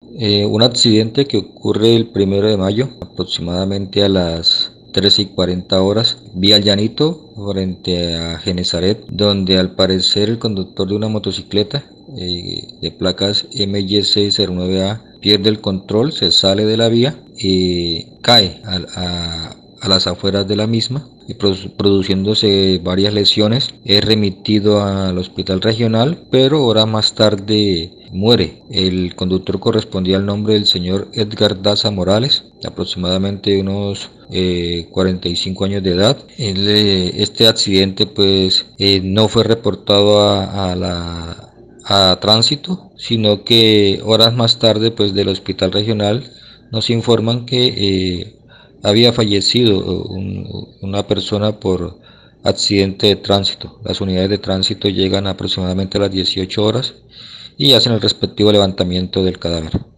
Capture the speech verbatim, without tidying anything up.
Eh, un accidente que ocurre el primero de mayo, aproximadamente a las trece y cuarenta horas, vía el Llanito, frente a Genesaret, donde al parecer el conductor de una motocicleta eh, de placas M Y seiscientos nueve A pierde el control, se sale de la vía y cae a, a, a las afueras de la misma, y produciéndose varias lesiones. Es remitido al hospital regional, pero horas más tarde muere. El conductor correspondía al nombre del señor Edgar Daza Morales, aproximadamente unos eh, cuarenta y cinco años de edad. El, eh, este accidente pues eh, no fue reportado a, a la a tránsito, sino que horas más tarde pues del hospital regional nos informan que eh, había fallecido un, una persona por accidente de tránsito. Las unidades de tránsito llegan aproximadamente a las dieciocho horas y hacen el respectivo levantamiento del cadáver.